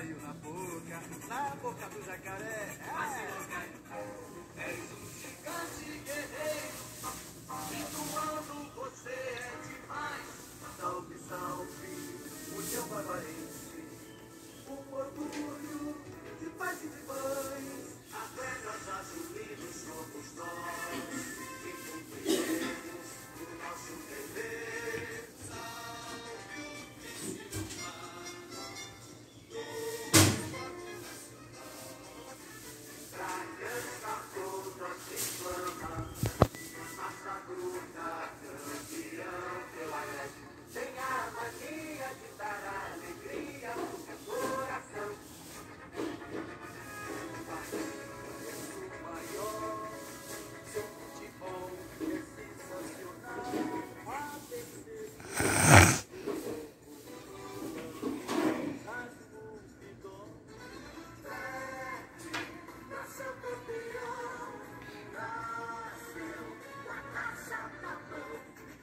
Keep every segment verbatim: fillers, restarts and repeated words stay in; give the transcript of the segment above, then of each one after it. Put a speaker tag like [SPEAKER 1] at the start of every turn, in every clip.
[SPEAKER 1] caiu na boca, na boca do jacaré. É. És um gigante guerreiro, e quando você é demais. Salve, salve, União Barbarense, o orgulho de paz e de pães. As regras azulinas somos nós, que cumpriremos o nosso dever. Salve o Criciúma, pra cantar toda se inflama, a sagrada campeão pela grande. Tem a mania de dar alegria no seu coração. O maior, seu futebol é sensacional. A vencer nasceu campeão, nasceu com a taça na mão.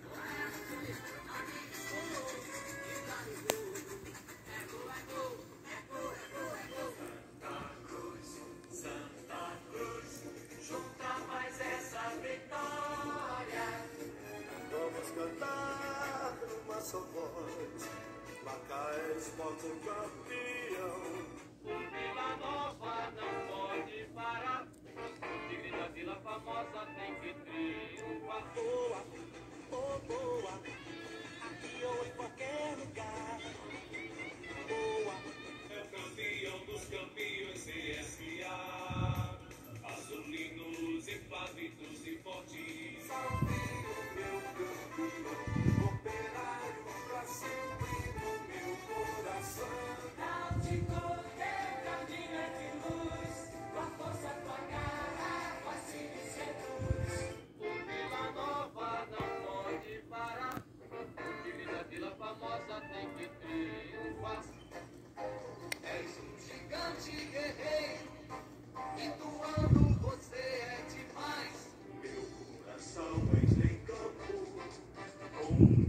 [SPEAKER 1] Cantar numa só voz, Macaé Esporte campeão.
[SPEAKER 2] O Vila Nova não pode parar, o tigre da Vila Famosa tem que triunfar.
[SPEAKER 1] Boa, oh boa, aqui ou em qualquer lugar. Boa,
[SPEAKER 2] É o campeão dos campeões C S A, azulinos, inflavitos e fortes.
[SPEAKER 1] salve o meu campeão, operário pra sempre no meu coração.
[SPEAKER 3] Náutico, teu caminho é de luz, tua força, tua garra, fácil e seduz.
[SPEAKER 2] O Vila Nova não pode parar, o tigre da Vila Famosa tem que triunfar.
[SPEAKER 1] És um gigante guerreiro, e doando você é demais. Meu coração entra em campo com